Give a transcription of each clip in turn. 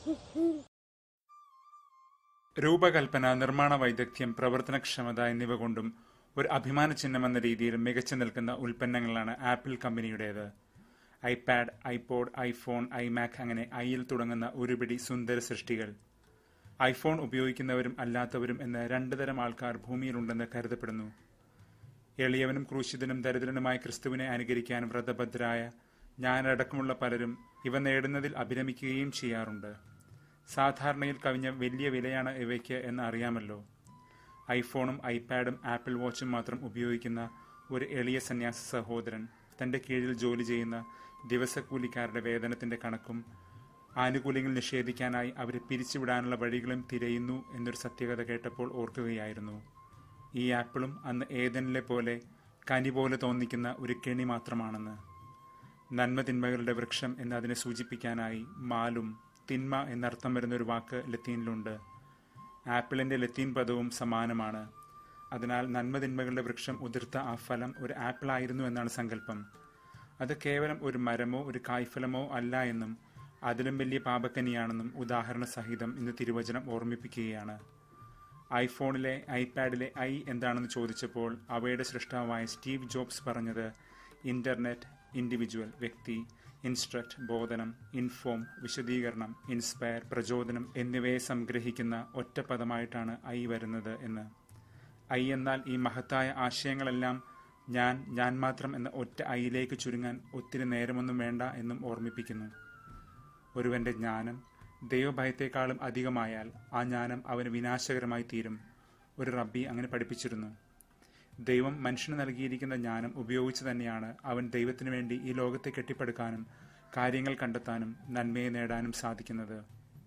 രൂപകൽപ്പന, നിർമ്മാണ വൈദഗ്ധ്യം, പ്രവർത്തനക്ഷമത എന്നിവ കൊണ്ടും ഒരു അഭിമാന ചിഹ്നമെന്ന രീതിയിൽ മികച്ചു നിൽക്കുന്ന ഉൽപ്പന്നങ്ങളാണ് ആപ്പിൾ കമ്പനിയുടേത്. ഐപാഡ്, ഐപോഡ്, ഐഫോൺ, ഐമാക് അങ്ങനെ ഐയിൽ തുടങ്ങുന്ന ഒരുപിടി സുന്ദര സൃഷ്ടികൾ. ഐഫോൺ ഉപയോഗിക്കുന്നവരും അല്ലാത്തവരും എന്ന രണ്ടു തരം ആൾക്കാർ ഭൂമിയിലുണ്ടെന്ന് കരുതപ്പെടുന്നു. എളിയവനും ക്രൂശിതനും ദരിദ്രനുമായ ക്രിസ്തുവിനെ അനുകരിക്കാൻ വ്രതഭദ്രായ ഞാനടക്കമുള്ള പലരും ഇവ നേടുന്നതിൽ അഭിരമിക്കുകയും ചെയ്യാറുണ്ട്. സാധാരണയിൽ കവിഞ്ഞ വലിയ വിലയാണ് ഇവയ്ക്ക് എന്ന് അറിയാമല്ലോ. ഐഫോണും ഐപാഡും ആപ്പിൾ വാച്ചും മാത്രം ഉപയോഗിക്കുന്ന ഒരു എളിയ സന്യാസ സഹോദരൻ തന്റെ കീഴിൽ ജോലി ചെയ്യുന്ന ദിവസക്കൂലിക്കാരുടെ വേതനത്തിന്റെ കണക്കും ആനുകൂല്യങ്ങൾ നിഷേധിക്കാനായി അവരെ പിരിച്ചുവിടാനുള്ള വഴികളും തിരയുന്നു എന്നൊരു സത്യകഥ കേട്ടപ്പോൾ ഓർക്കുകയായിരുന്നു. ഈ ആപ്പിളും അന്ന് ഏദനിലെ പോലെ കനി പോലെ തോന്നിക്കുന്ന ഒരു കെണി മാത്രമാണെന്ന്. നന്മതിന്മകളുടെ വൃക്ഷം എന്നതിനെ സൂചിപ്പിക്കാനായി മാലും, തിന്മ എന്നർത്ഥം വരുന്നൊരു വാക്ക് ലത്തീനിലുണ്ട്. ആപ്പിളിന്റെ ലത്തീൻ പദവും സമാനമാണ്. അതിനാൽ നന്മതിന്മകളുടെ വൃക്ഷം ഉതിർത്ത ആ ഫലം ഒരു ആപ്പിളായിരുന്നു എന്നാണ് സങ്കല്പം. അത് കേവലം ഒരു മരമോ ഒരു കായ്ഫലമോ അല്ല എന്നും അതിലും വലിയ പാപക്കനിയാണെന്നും ഉദാഹരണ സഹിതം ഇന്ന് തിരുവചനം ഓർമ്മിപ്പിക്കുകയാണ്. ഐഫോണിലെ, ഐപാഡിലെ ഐ എന്താണെന്ന് ചോദിച്ചപ്പോൾ അവയുടെ സൃഷ്ടാവായ സ്റ്റീവ് ജോബ്സ് പറഞ്ഞത് ഇന്റർനെറ്റ്, ഇൻഡിവിജ്വൽ വ്യക്തി, ഇൻസ്ട്രക്ട് ബോധനം, ഇൻഫോം വിശദീകരണം, ഇൻസ്പയർ പ്രചോദനം എന്നിവയെ സംഗ്രഹിക്കുന്ന ഒറ്റ പദമായിട്ടാണ് ഐ വരുന്നത് എന്ന്. ഐ എന്നാൽ ഈ മഹത്തായ ആശയങ്ങളെല്ലാം ഞാൻ മാത്രം എന്ന ഒറ്റ ഐയിലേക്ക് ചുരുങ്ങാൻ ഒത്തിരി നേരമൊന്നും വേണ്ട എന്നും ഓർമ്മിപ്പിക്കുന്നു. ഒരുവന്റെ ജ്ഞാനം ദൈവഭയത്തെക്കാളും അധികമായാൽ ആ ജ്ഞാനം അവന് വിനാശകരമായി തീരും. ഒരു റബ്ബി അങ്ങനെ പഠിപ്പിച്ചിരുന്നു. ദൈവം മനുഷ്യന് നൽകിയിരിക്കുന്ന ജ്ഞാനം ഉപയോഗിച്ച് തന്നെയാണ് അവൻ ദൈവത്തിനു വേണ്ടി ഈ ലോകത്തെ കെട്ടിപ്പടുക്കാനും കാര്യങ്ങൾ കണ്ടെത്താനും നന്മയെ നേടാനും സാധിക്കുന്നത്.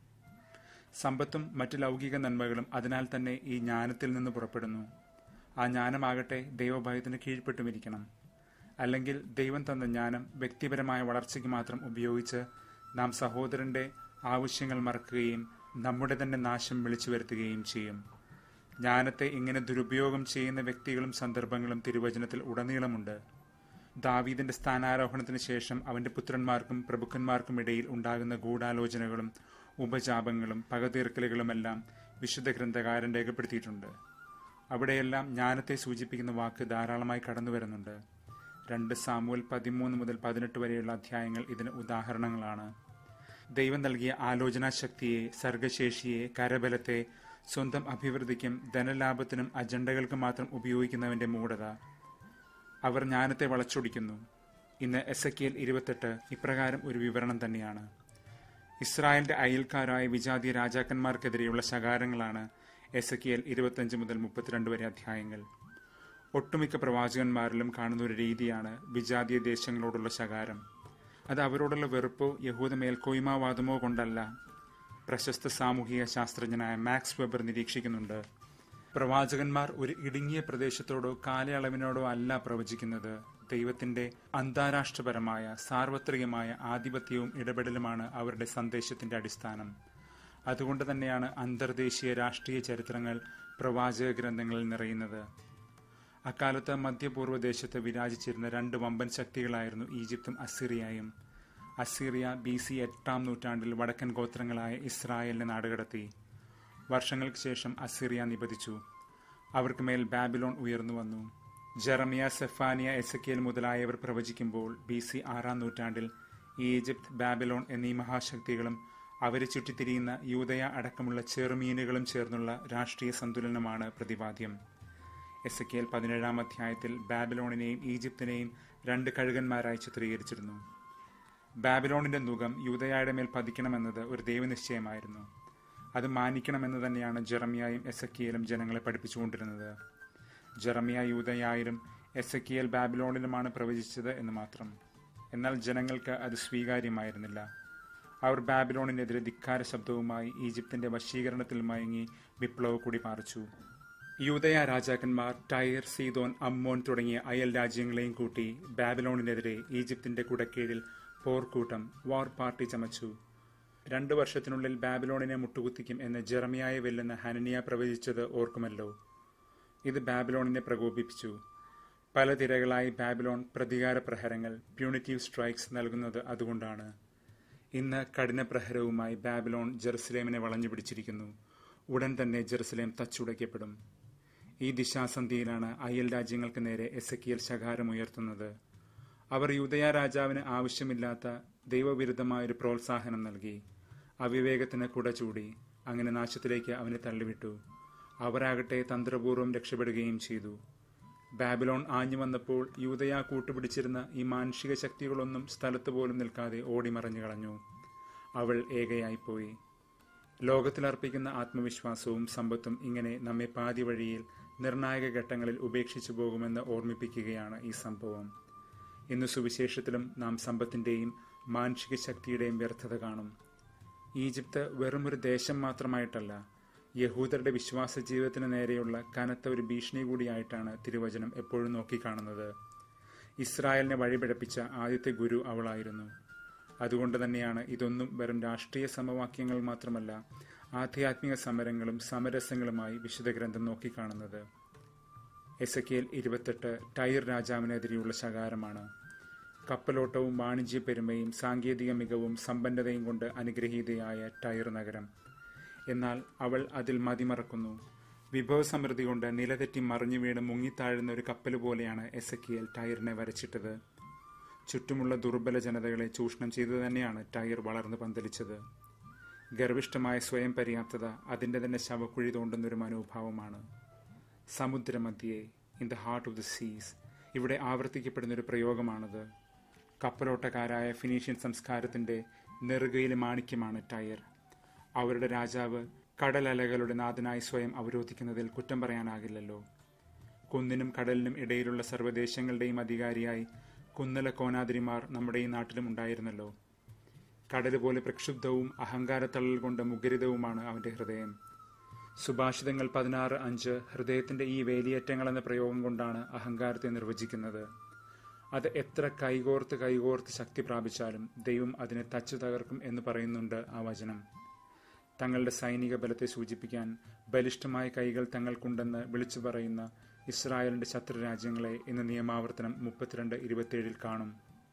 സമ്പത്തും മറ്റു ലൗകിക നന്മകളും അതിനാൽ തന്നെ ഈ ജ്ഞാനത്തിൽ നിന്ന് പുറപ്പെടുന്നു. ആ ജ്ഞാനമാകട്ടെ ദൈവഭയത്തിന് കീഴ്പ്പെട്ടുമിരിക്കണം. അല്ലെങ്കിൽ ദൈവം തന്ന ജ്ഞാനം വ്യക്തിപരമായ വളർച്ചയ്ക്ക് മാത്രം ഉപയോഗിച്ച് നാം സഹോദരന്റെ ആവശ്യങ്ങൾ മറക്കുകയും നമ്മുടെ തന്നെ നാശം വിളിച്ചു വരുത്തുകയും ചെയ്യും. ജ്ഞാനത്തെ ഇങ്ങനെ ദുരുപയോഗം ചെയ്യുന്ന വ്യക്തികളും സന്ദർഭങ്ങളും തിരുവചനത്തിൽ ഉടനീളമുണ്ട്. ദാവീദിന്റെ സ്ഥാനാരോഹണത്തിന് ശേഷം അവന്റെ പുത്രന്മാർക്കും പ്രഭുക്കന്മാർക്കും ഇടയിൽ ഉണ്ടാകുന്ന ഗൂഢാലോചനകളും ഉപജാപങ്ങളും പകതീർക്കലുകളുമെല്ലാം വിശുദ്ധ ഗ്രന്ഥകാരൻ രേഖപ്പെടുത്തിയിട്ടുണ്ട്. അവിടെയെല്ലാം ജ്ഞാനത്തെ സൂചിപ്പിക്കുന്ന വാക്ക് ധാരാളമായി കടന്നു വരുന്നുണ്ട്. 2 സാമുവേൽ 13 മുതൽ 18 വരെയുള്ള അധ്യായങ്ങൾ ഇതിന് ഉദാഹരണങ്ങളാണ്. ദൈവം നൽകിയ ആലോചനാശക്തിയെ, സർഗശേഷിയെ, കരബലത്തെ സ്വന്തം അഭിവൃദ്ധിക്കും ധനലാഭത്തിനും അജണ്ടകൾക്കും മാത്രം ഉപയോഗിക്കുന്നവന്റെ മൂഢത. അവർ ജ്ഞാനത്തെ വളച്ചൊടിക്കുന്നു. ഇന്ന് എസെക്കിയേൽ 28 ഇപ്രകാരം ഒരു വിവരണം തന്നെയാണ്. ഇസ്രായേലിന്റെ അയൽക്കാരായ വിജാതീയ രാജാക്കന്മാർക്കെതിരെയുള്ള ശകാരങ്ങളാണ് എസെക്കിയേൽ 25 മുതൽ 32 വരെ അധ്യായങ്ങൾ. ഒട്ടുമിക്ക പ്രവാചകന്മാരിലും കാണുന്ന ഒരു രീതിയാണ് വിജാതീയ ദേശങ്ങളോടുള്ള ശകാരം. അത് അവരോടുള്ള വെറുപ്പോ യഹൂദ മേൽക്കോയ്മാവാദമോ കൊണ്ടല്ല. പ്രശസ്ത സാമൂഹിക ശാസ്ത്രജ്ഞനായ മാക്സ് വെബർ നിരീക്ഷിക്കുന്നുണ്ട്. പ്രവാചകന്മാർ ഒരു ഇടുങ്ങിയ പ്രദേശത്തോടോ കാലയളവിനോടോ അല്ല പ്രവചിക്കുന്നത്. ദൈവത്തിന്റെ അന്താരാഷ്ട്രപരമായ സാർവത്രികമായ ആധിപത്യവും ഇടപെടലുമാണ് അവരുടെ സന്ദേശത്തിന്റെ അടിസ്ഥാനം. അതുകൊണ്ട് തന്നെയാണ് അന്തർദേശീയ രാഷ്ട്രീയ ചരിത്രങ്ങൾ പ്രവാചക ഗ്രന്ഥങ്ങളിൽ നിറയുന്നത്. അക്കാലത്ത് മധ്യപൂർവ്വദേശത്ത് വിരാജിച്ചിരുന്ന 2 വമ്പൻ ശക്തികളായിരുന്നു ഈജിപ്തും അസീറിയയും. അസീറിയ BC 8-ാം നൂറ്റാണ്ടിൽ വടക്കൻ ഗോത്രങ്ങളായ ഇസ്രായേലിനെ നാടുകടത്തി. വർഷങ്ങൾക്ക് ശേഷം അസീറിയ നിപതിച്ചു. അവർക്ക് മേൽ ബാബിലോൺ ഉയർന്നു വന്നു. ജെറമിയ, സെഫാനിയ, എസെക്കിയേൽ മുതലായവർ പ്രവചിക്കുമ്പോൾ BC 6-ാം നൂറ്റാണ്ടിൽ ഈജിപ്ത്, ബാബിലോൺ എന്നീ മഹാശക്തികളും അവരെ ചുറ്റിത്തിരിയുന്ന യൂദയ അടക്കമുള്ള ചെറുമീനുകളും ചേർന്നുള്ള രാഷ്ട്രീയ സന്തുലനമാണ് പ്രതിപാദ്യം. എസെക്കിയേൽ 17-ാം അധ്യായത്തിൽ ബാബിലോണിനെയും ഈജിപ്തിനെയും 2 കഴുകന്മാരായി ചിത്രീകരിച്ചിരുന്നു. ബാബിലോണിന്റെ നുകം യൂദയായുടെ മേൽ പതിക്കണമെന്നത് ഒരു ദൈവനിശ്ചയമായിരുന്നു. അത് മാനിക്കണമെന്ന് തന്നെയാണ് ജെറമിയായും എസെക്കിയേലും ജനങ്ങളെ പഠിപ്പിച്ചുകൊണ്ടിരുന്നത്. ജെറമിയ യൂദയായിലും എസെക്കിയേൽ ബാബിലോണിലുമാണ് പ്രവചിച്ചത് എന്ന് മാത്രം. എന്നാൽ ജനങ്ങൾക്ക് അത് സ്വീകാര്യമായിരുന്നില്ല. അവർ ബാബിലോണിനെതിരെ ധിക്കാര ശബ്ദവുമായി ഈജിപ്തിന്റെ വശീകരണത്തിൽ മയങ്ങി വിപ്ലവ കൊടി പാറിച്ചു. യൂദയ രാജാക്കന്മാർ ടൈർ, സീദോൻ, അമ്മോൻ തുടങ്ങിയ അയൽ രാജ്യങ്ങളെയും കൂട്ടി ബാബിലോണിനെതിരെ ഈജിപ്തിന്റെ കുടക്കീഴിൽ പോർക്കൂട്ടം, വാർ പാർട്ടി ചമച്ചു. 2 വർഷത്തിനുള്ളിൽ ബാബിലോണിനെ മുട്ടുകുത്തിക്കും എന്ന് ജെറമിയായെ വെല്ലുന്ന ഹനനിയ പ്രവചിച്ചത് ഓർക്കുമല്ലോ. ഇത് ബാബിലോണിനെ പ്രകോപിപ്പിച്ചു. പല തിരകളായി ബാബിലോൺ പ്രതികാര പ്രഹരങ്ങൾ, പ്യൂണിറ്റീവ് സ്ട്രൈക്സ് നൽകുന്നത് അതുകൊണ്ടാണ്. ഇന്ന് കഠിനപ്രഹരവുമായി ബാബിലോൺ ജെറുസലേമിനെ വളഞ്ഞു പിടിച്ചിരിക്കുന്നു. ഉടൻ തന്നെ ജെറുസലേം തച്ചുടയ്ക്കപ്പെടും. ഈ ദിശാസന്ധിയിലാണ് അയൽ രാജ്യങ്ങൾക്ക് നേരെ എസെക്കിയേൽ ശകാരമുയർത്തുന്നത്. അവർ യൂദയ രാജാവിന് ആവശ്യമില്ലാത്ത ദൈവവിരുദ്ധമായൊരു പ്രോത്സാഹനം നൽകി. അവിവേകത്തിന് കുട ചൂടി. അങ്ങനെ നാശത്തിലേക്ക് അവനെ തള്ളിവിട്ടു. അവരാകട്ടെ തന്ത്രപൂർവ്വം രക്ഷപ്പെടുകയും ചെയ്തു. ബാബിലോൺ ആഞ്ഞു വന്നപ്പോൾ യൂദയ കൂട്ടുപിടിച്ചിരുന്ന ഈ മാനുഷിക ശക്തികളൊന്നും സ്ഥലത്ത് പോലും നിൽക്കാതെ ഓടിമറഞ്ഞു കളഞ്ഞു. അവൾ ഏകയായിപ്പോയി. ലോകത്തിലർപ്പിക്കുന്ന ആത്മവിശ്വാസവും സമ്പത്തും ഇങ്ങനെ നമ്മെ പാതി വഴിയിൽ നിർണായക ഘട്ടങ്ങളിൽ ഉപേക്ഷിച്ചു പോകുമെന്ന് ഓർമ്മിപ്പിക്കുകയാണ് ഈ സംഭവം. ഇന്ന് സുവിശേഷത്തിലും നാം സമ്പത്തിൻ്റെയും മാനുഷിക ശക്തിയുടെയും വ്യർത്ഥത കാണും. ഈജിപ്ത് വെറുമൊരു ദേശം മാത്രമായിട്ടല്ല, യഹൂദരുടെ വിശ്വാസ ജീവിതത്തിന് നേരെയുള്ള കനത്ത ഒരു ഭീഷണി കൂടിയായിട്ടാണ് തിരുവചനം എപ്പോഴും നോക്കിക്കാണുന്നത്. ഇസ്രായേലിനെ വഴിപിഴപ്പിച്ച ആദ്യത്തെ ഗുരു അവളായിരുന്നു. അതുകൊണ്ട് തന്നെയാണ് ഇതൊന്നും വെറും രാഷ്ട്രീയ സമവാക്യങ്ങൾ മാത്രമല്ല, ആധ്യാത്മിക സമരങ്ങളും സമരസങ്ങളുമായി വിശുദ്ധ ഗ്രന്ഥം നോക്കിക്കാണുന്നത്. Ezekiel 28 Tyre രാജാവിനെതിരെയുള്ള ശകാരമാണ്. കപ്പലോട്ടവും വാണിജ്യ പെരുമയും സാങ്കേതിക മികവും സമ്പന്നതയും കൊണ്ട് അനുഗ്രഹീതയായ ടൈർ നഗരം. എന്നാൽ അവൾ അതിൽ മതിമറക്കുന്നു. വിഭവസമൃദ്ധി കൊണ്ട് നിലതെറ്റി മറിഞ്ഞു വീണ് മുങ്ങിത്താഴുന്ന ഒരു കപ്പൽ പോലെയാണ് എസെക്കിയേൽ ടൈറിനെ വരച്ചിട്ടത്. ചുറ്റുമുള്ള ദുർബല ജനതകളെ ചൂഷണം ചെയ്തു തന്നെയാണ് ടൈർ വളർന്നു പന്തലിച്ചത്. ഗർഭിഷ്ഠമായ സ്വയം പര്യാപ്തത അതിൻ്റെ തന്നെ ശവക്കുഴി തോണ്ടുന്നൊരു മനോഭാവമാണ്. സമുദ്രമധ്യേ, in the heart of the seas, ഇവിടെ ആവർത്തിക്കപ്പെടുന്നൊരു പ്രയോഗമാണത്. കപ്പലോട്ടക്കാരായ ഫിനീഷ്യൻ സംസ്കാരത്തിൻ്റെ നെറുകയിലെ മാണിക്യമാണ് ടയർ. അവരുടെ രാജാവ് കടലലകളുടെ നാഥനായി സ്വയം അവരോധിക്കുന്നതിൽ കുറ്റം പറയാനാകില്ലല്ലോ. കുന്നിനും കടലിനും ഇടയിലുള്ള സർവ്വദേശങ്ങളുടെയും അധികാരിയായി കുന്നല കോനാതിരിമാർ നമ്മുടെ ഈ നാട്ടിലും ഉണ്ടായിരുന്നല്ലോ. കടല് പോലെ പ്രക്ഷുബ്ധവും അഹങ്കാരത്തള്ളൽ കൊണ്ട് മുഖരിതവുമാണ് അവൻ്റെ ഹൃദയം. സുഭാഷിതങ്ങൾ 16:5 ഹൃദയത്തിൻ്റെ ഈ വേലിയേറ്റങ്ങൾ എന്ന പ്രയോഗം കൊണ്ടാണ് അഹങ്കാരത്തെ നിർവചിക്കുന്നത്. അത് എത്ര കൈകോർത്ത് ശക്തി പ്രാപിച്ചാലും ദൈവം അതിനെ തച്ചു തകർക്കും എന്ന് പറയുന്നുണ്ട് ആ വചനം. തങ്ങളുടെ സൈനിക ബലത്തെ സൂചിപ്പിക്കാൻ ബലിഷ്ഠമായ കൈകൾ തങ്ങൾക്കുണ്ടെന്ന് വിളിച്ചു പറയുന്ന ഇസ്രായേലിൻ്റെ ശത്രുരാജ്യങ്ങളെ ഇന്ന് നിയമാവർത്തനം 32:27 കാണും.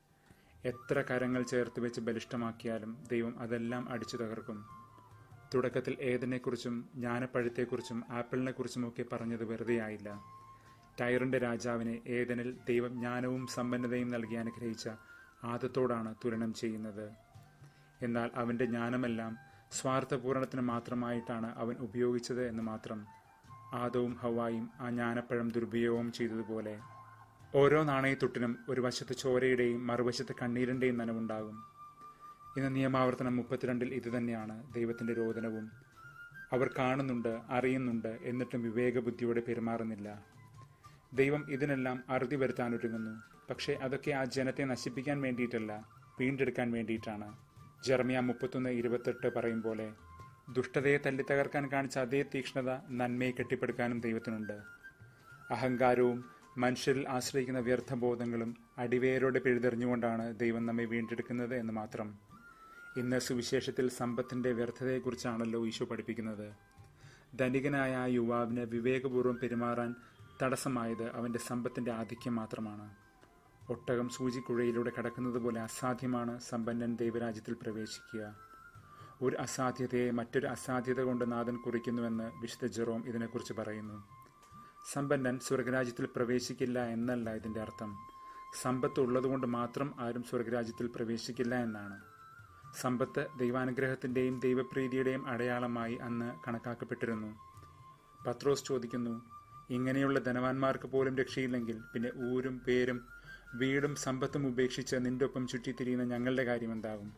എത്ര കരങ്ങൾ ചേർത്ത് വെച്ച് ബലിഷ്ഠമാക്കിയാലും ദൈവം അതെല്ലാം അടിച്ചു തകർക്കും. തുടക്കത്തിൽ ഏദനെക്കുറിച്ചും ജ്ഞാനപ്പഴത്തെക്കുറിച്ചും ആപ്പിളിനെക്കുറിച്ചുമൊക്കെ പറഞ്ഞത് വെറുതെയായില്ല. ടൈറിൻ്റെ രാജാവിനെ ഏദനിൽ ദൈവം ജ്ഞാനവും സമ്പന്നതയും നൽകി അനുഗ്രഹിച്ച ആദത്തോടാണ് തുലനം ചെയ്യുന്നത്. എന്നാൽ അവൻ്റെ ജ്ഞാനമെല്ലാം സ്വാർത്ഥപൂരണത്തിന് മാത്രമായിട്ടാണ് അവൻ ഉപയോഗിച്ചത് എന്ന് മാത്രം. ആദവും ഹവ്വായും ആ ജ്ഞാനപ്പഴം ദുരുപയോഗം ചെയ്തതുപോലെ. ഓരോ നാണയത്തൊട്ടിനും ഒരു വശത്ത് ചോരയുടെയും മറുവശത്ത് കണ്ണീരിൻ്റെയും നനവുണ്ടാകും. ഇന്ന് നിയമാവർത്തനം 32 ഇതുതന്നെയാണ് ദൈവത്തിൻ്റെ രോദനവും. അവർ കാണുന്നുണ്ട്, അറിയുന്നുണ്ട്, എന്നിട്ടും വിവേകബുദ്ധിയോടെ പെരുമാറുന്നില്ല. ദൈവം ഇതിനെല്ലാം അറുതി വരുത്താൻ ഒരുങ്ങുന്നു. പക്ഷേ അതൊക്കെ ആ ജനത്തെ നശിപ്പിക്കാൻ വേണ്ടിയിട്ടല്ല, വീണ്ടെടുക്കാൻ വേണ്ടിയിട്ടാണ്. ജെറമ്യ 31:28 പറയും പോലെ ദുഷ്ടതയെ തല്ലിത്തകർക്കാൻ കാണിച്ച അതേ തീക്ഷ്ണത നന്മയെ കെട്ടിപ്പടുക്കാനും ദൈവത്തിനുണ്ട്. അഹങ്കാരവും മനുഷ്യരിൽ ആശ്രയിക്കുന്ന വ്യർത്ഥബോധങ്ങളും അടിവേരോടെ പിഴുതെറിഞ്ഞുകൊണ്ടാണ് ദൈവം നമ്മെ വീണ്ടെടുക്കുന്നത് എന്ന് മാത്രം. ഇന്ന് സുവിശേഷത്തിൽ സമ്പത്തിൻ്റെ വ്യർത്ഥതയെക്കുറിച്ചാണല്ലോ ഈശോ പഠിപ്പിക്കുന്നത്. ധനികനായ ആ യുവാവിന് വിവേകപൂർവ്വം പെരുമാറാൻ തടസ്സമായത് അവൻ്റെ സമ്പത്തിൻ്റെ ആധിക്യം മാത്രമാണ്. ഒട്ടകം സൂചിക്കുഴയിലൂടെ കടക്കുന്നത് പോലെ അസാധ്യമാണ് സമ്പന്നൻ ദൈവരാജ്യത്തിൽ പ്രവേശിക്കുക. ഒരു അസാധ്യതയെ മറ്റൊരു അസാധ്യത കൊണ്ട് നാഥൻ കുറിക്കുന്നുവെന്ന് വിശുദ്ധ ജെറോം ഇതിനെക്കുറിച്ച് പറയുന്നു. സമ്പന്നൻ സ്വർഗരാജ്യത്തിൽ പ്രവേശിക്കില്ല എന്നല്ല ഇതിൻ്റെ അർത്ഥം. സമ്പത്ത് ഉള്ളതുകൊണ്ട് മാത്രം ആരും സ്വർഗരാജ്യത്തിൽ പ്രവേശിക്കില്ല എന്നാണ്. സമ്പത്ത് ദൈവാനുഗ്രഹത്തിൻ്റെയും ദൈവപ്രീതിയുടെയും അടയാളമായി അന്ന് കണക്കാക്കപ്പെട്ടിരുന്നു. പത്രോസ് ചോദിക്കുന്നു, ഇങ്ങനെയുള്ള ധനവാന്മാർക്ക് പോലും രക്ഷയില്ലെങ്കിൽ പിന്നെ ഊരും പേരും വീടും സമ്പത്തും ഉപേക്ഷിച്ച് നിന്റെ ഒപ്പം ചുറ്റിത്തിരിയുന്ന ഞങ്ങളുടെ കാര്യം എന്താകും?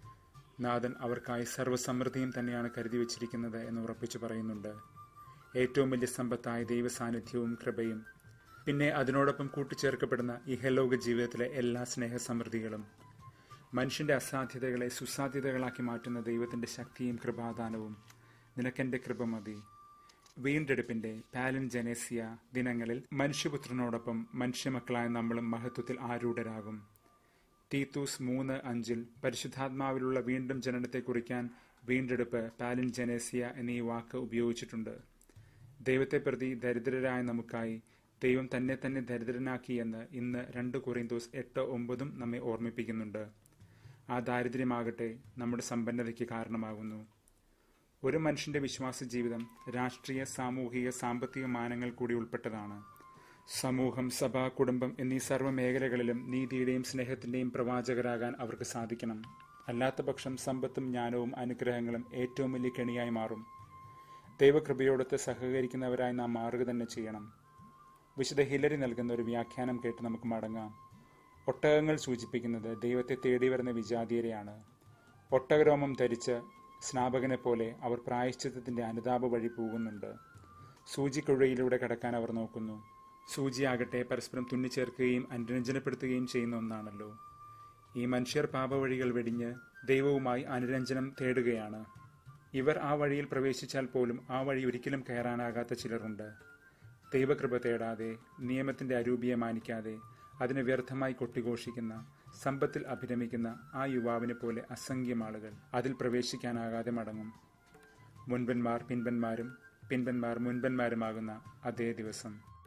നാഥൻ അവർക്കായി സർവ്വസമൃദ്ധിയും തന്നെയാണ് കരുതി വച്ചിരിക്കുന്നത് എന്ന് ഉറപ്പിച്ചു പറയുന്നുണ്ട്. ഏറ്റവും വലിയ സമ്പത്തായ ദൈവസാന്നിധ്യവും കൃപയും, പിന്നെ അതിനോടൊപ്പം കൂട്ടിച്ചേർക്കപ്പെടുന്ന ഇഹലോക ജീവിതത്തിലെ എല്ലാ സ്നേഹസമൃദ്ധികളും, മനുഷ്യൻ്റെ അസാധ്യതകളെ സുസാധ്യതകളാക്കി മാറ്റുന്ന ദൈവത്തിൻ്റെ ശക്തിയും കൃപാദാനവും. നിനക്കെൻ്റെ കൃപ മതി. വീണ്ടെടുപ്പിൻ്റെ പാലിൻ ജനേസിയ ദിനങ്ങളിൽ മനുഷ്യപുത്രനോടൊപ്പം മനുഷ്യമക്കളായ നമ്മളും മഹത്വത്തിൽ ആരൂഢരാകും. തീത്തൂസ് 3:5 പരിശുദ്ധാത്മാവിലുള്ള വീണ്ടും ജനനത്തെ കുറിക്കാൻ വീണ്ടെടുപ്പ് പാലിൻ ജനേസിയ എന്നീ വാക്ക് ഉപയോഗിച്ചിട്ടുണ്ട്. ദൈവത്തെ പ്രതി ദരിദ്രരായ നമുക്കായി ദൈവം തന്നെ ദരിദ്രനാക്കി എന്ന് ഇന്ന് 2 കൊറിന്തോസ് 8:9 നമ്മെ ഓർമ്മിപ്പിക്കുന്നുണ്ട്. ആ ദാരിദ്ര്യമാകട്ടെ നമ്മുടെ സമ്പന്നതയ്ക്ക് കാരണമാകുന്നു. ഒരു മനുഷ്യന്റെ വിശ്വാസ ജീവിതം രാഷ്ട്രീയ, സാമൂഹിക, സാമ്പത്തിക മാനങ്ങൾ കൂടി ഉൾപ്പെട്ടതാണ്. സമൂഹം, സഭ, കുടുംബം എന്നീ സർവ്വ മേഖലകളിലും നീതിയുടെയും സ്നേഹത്തിന്റെയും പ്രവാചകരാകാൻ അവർക്ക് സാധിക്കണം. അല്ലാത്തപക്ഷം സമ്പത്തും ജ്ഞാനവും അനുഗ്രഹങ്ങളും ഏറ്റവും വലിയ കെണിയായി മാറും. ദൈവകൃപയോടൊത്ത് സഹകരിക്കുന്നവരായി നാം മാറുക തന്നെ ചെയ്യണം. വിശുദ്ധ ഹിലരി നൽകുന്ന ഒരു വ്യാഖ്യാനം കേട്ട് നമുക്ക് മടങ്ങാം. ഒട്ടകങ്ങൾ സൂചിപ്പിക്കുന്നത് ദൈവത്തെ തേടി വരുന്ന വിജാതീയരെയാണ്. ഒട്ടകരോമം ധരിച്ച് സ്നാപകനെ പോലെ അവർ പ്രായശ്ചിത്തത്തിന്റെ അനുതാപ വഴി പോകുന്നുണ്ട്. സൂചിക്കുഴയിലൂടെ കടക്കാൻ അവർ നോക്കുന്നു. സൂചിയാകട്ടെ പരസ്പരം തുന്നിച്ചേർക്കുകയും അനുരഞ്ജനപ്പെടുത്തുകയും ചെയ്യുന്ന ഒന്നാണല്ലോ. ഈ മനുഷ്യർ പാപവഴികൾ വെടിഞ്ഞ് ദൈവവുമായി അനുരഞ്ജനം തേടുകയാണ്. ഇവർ ആ വഴിയിൽ പ്രവേശിച്ചാൽ പോലും ആ വഴി ഒരിക്കലും കയറാനാകാത്ത ചിലരുണ്ട്. ദൈവകൃപ തേടാതെ, നിയമത്തിന്റെ അരൂപിയെ മാനിക്കാതെ, അതിനെ വ്യർത്ഥമായി കൊട്ടിഘോഷിക്കുന്ന, സമ്പത്തിൽ അഭിരമിക്കുന്ന ആ യുവാവിനെ പോലെ അസംഖ്യം ആളുകൾ അതിൽ പ്രവേശിക്കാനാകാതെ മടങ്ങും. മുൻപന്മാർ പിൻപന്മാരും പിൻപന്മാർ മുൻപന്മാരുമാകുന്ന അതേ ദിവസം.